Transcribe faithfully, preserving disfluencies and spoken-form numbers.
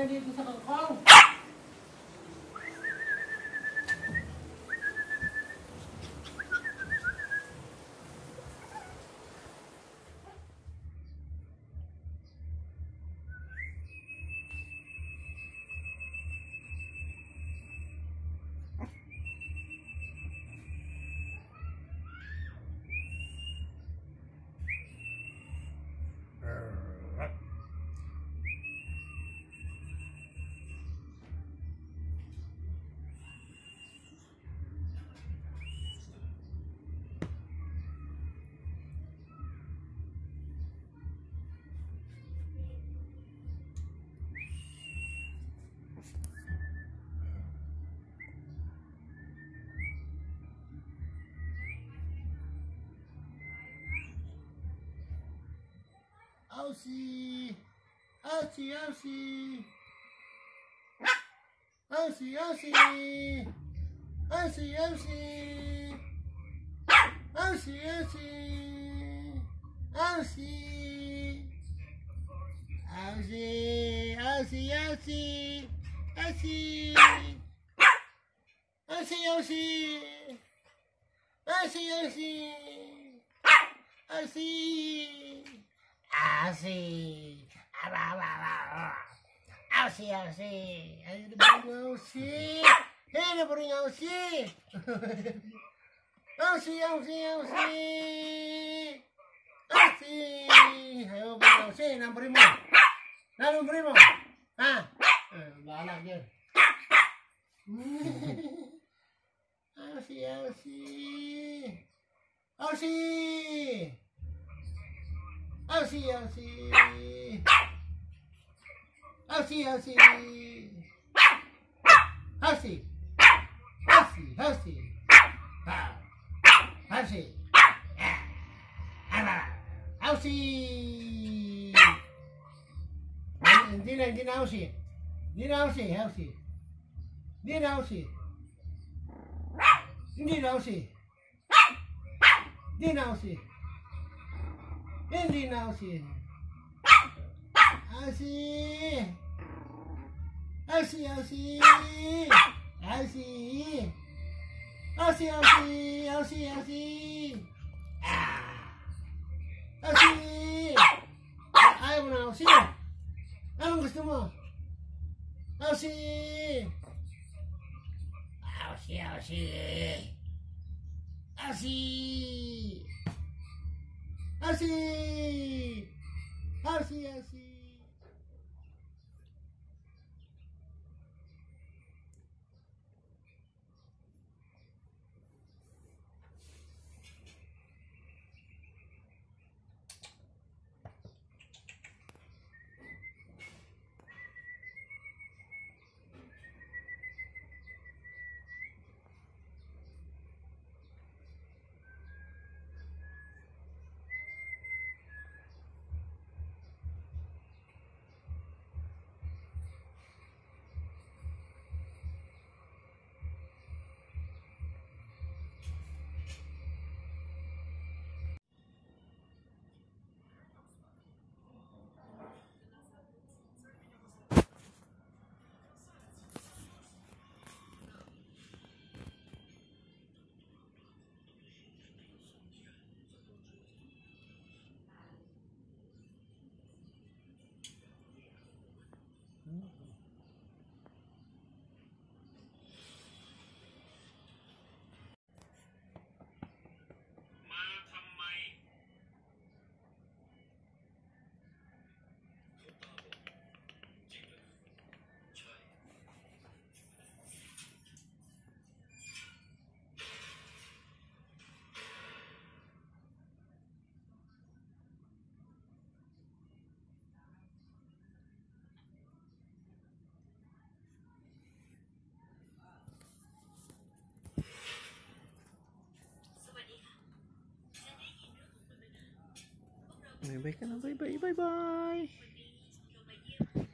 dito sa kangkong. Aussie, Aussie, Aussie, Aussie, Aussie, Aussie, Aussie, Aussie, Aussie, Aussie, Aussie, Aussie, Aussie, Aussie, Aussie, Aussie, Aussie, Aussie, Aussie. Aussie, Aussie, Aussie, ayo beri Aussie, ayo beri Aussie, Aussie, Aussie, Aussie, Aussie, ayo beri Aussie, nam primo, nam primo, ah, balak dia, Aussie, Aussie, Aussie. Aussie, Aussie, Aussie, Aussie, Aussie, Aussie, Aussie, Aussie, Aussie. Hindi na, hindi na Aussie, hindi na Aussie, Aussie, hindi na Aussie, hindi na Aussie, hindi na Aussie. Hindi na Aussie. Aussie. Aussie, Aussie. Aussie. Aussie, Aussie, Aussie, Aussie. Aussie. Ayaw mo na Aussie. Anong gusto mo? Aussie. Aussie, Aussie. Aussie. Aussie, Aussie, Aussie. Bye bye ka na, bye bye, bye bye.